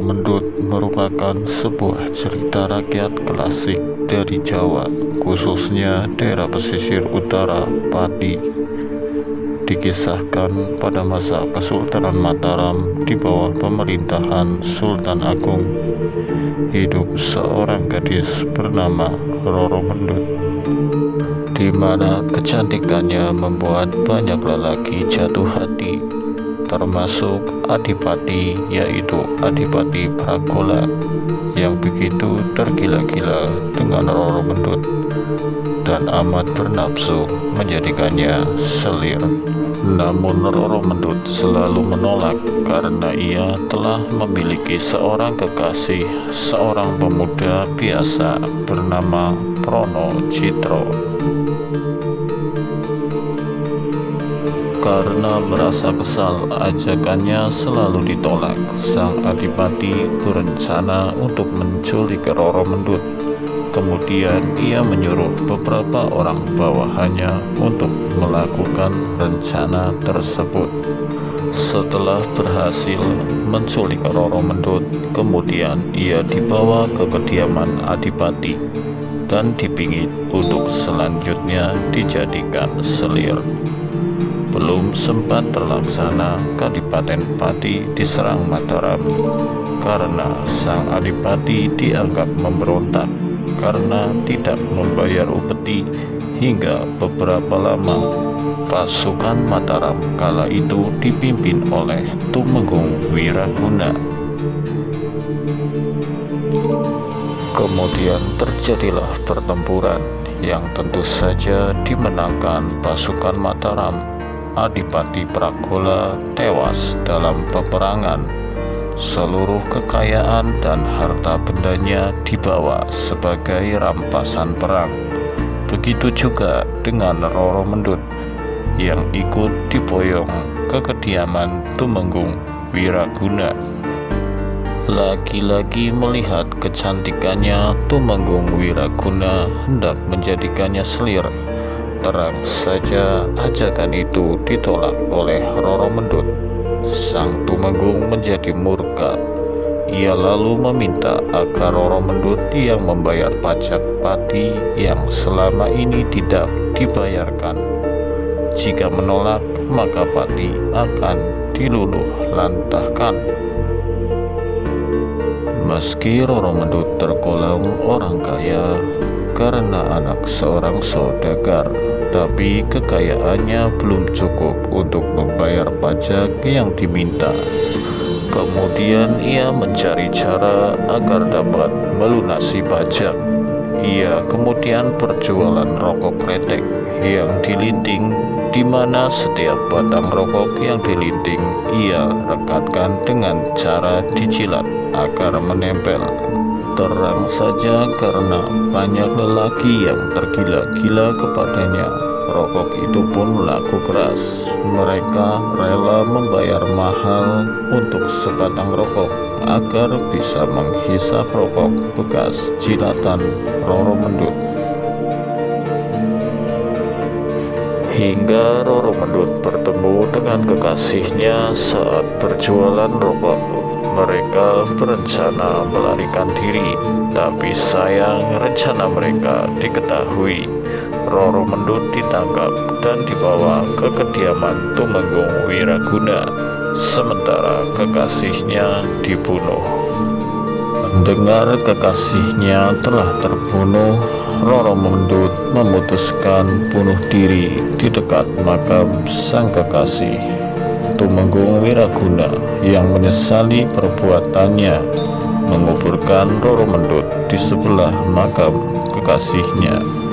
Mendut merupakan sebuah cerita rakyat klasik dari Jawa, khususnya daerah pesisir utara Pati. Dikisahkan pada masa Kesultanan Mataram di bawah pemerintahan Sultan Agung, hidup seorang gadis bernama Roro Mendut, di mana kecantikannya membuat banyak lelaki jatuh hati, termasuk Adipati, yaitu Adipati Pragola, yang begitu tergila-gila dengan Roro Mendut dan amat bernafsu menjadikannya selir. Namun Roro Mendut selalu menolak karena ia telah memiliki seorang kekasih, seorang pemuda biasa bernama Prono Citro. Karena merasa kesal ajakannya selalu ditolak, sang Adipati berencana untuk menculik Roro Mendut. Kemudian ia menyuruh beberapa orang bawahannya untuk melakukan rencana tersebut. Setelah berhasil menculik Roro Mendut, kemudian ia dibawa ke kediaman Adipati dan dipingit untuk selanjutnya dijadikan selir. Belum sempat terlaksana, Kadipaten Pati diserang Mataram karena sang Adipati dianggap memberontak karena tidak membayar upeti. Hingga beberapa lama pasukan Mataram kala itu dipimpin oleh Tumenggung Wiraguna. Kemudian terjadilah pertempuran yang tentu saja dimenangkan pasukan Mataram. Adipati Pragola tewas dalam peperangan. Seluruh kekayaan dan harta bendanya dibawa sebagai rampasan perang. Begitu juga dengan Roro Mendut yang ikut diboyong ke kediaman Tumenggung Wiraguna. Lagi-lagi melihat kecantikannya, Tumenggung Wiraguna hendak menjadikannya selir. Terang saja ajakan itu ditolak oleh Roro Mendut. Sang Tumenggung menjadi murka. Ia lalu meminta agar Roro Mendut yang membayar pajak Pati yang selama ini tidak dibayarkan. Jika menolak, maka Pati akan diluluh lantahkan. Meski Roro Mendut tergolong orang kaya karena anak seorang saudagar, tapi kekayaannya belum cukup untuk membayar pajak yang diminta. Kemudian ia mencari cara agar dapat melunasi pajak. Ia kemudian berjualan rokok kretek yang dilinting, di mana setiap batang rokok yang dilinting ia rekatkan dengan cara dijilat agar menempel. Terang saja karena banyak lelaki yang tergila-gila kepadanya, rokok itu pun laku keras. Mereka rela membayar mahal untuk sebatang rokok agar bisa menghisap rokok bekas jilatan Roro Mendut. Hingga Roro Mendut bertemu dengan kekasihnya saat berjualan rokok. Mereka berencana melarikan diri, tapi sayang rencana mereka diketahui. Roro Mendut ditangkap dan dibawa ke kediaman Tumenggung Wiraguna, sementara kekasihnya dibunuh. Mendengar kekasihnya telah terbunuh, Roro Mendut memutuskan bunuh diri di dekat makam sang kekasih. Tumenggung Wiraguna yang menyesali perbuatannya menguburkan Roro Mendut di sebelah makam kekasihnya.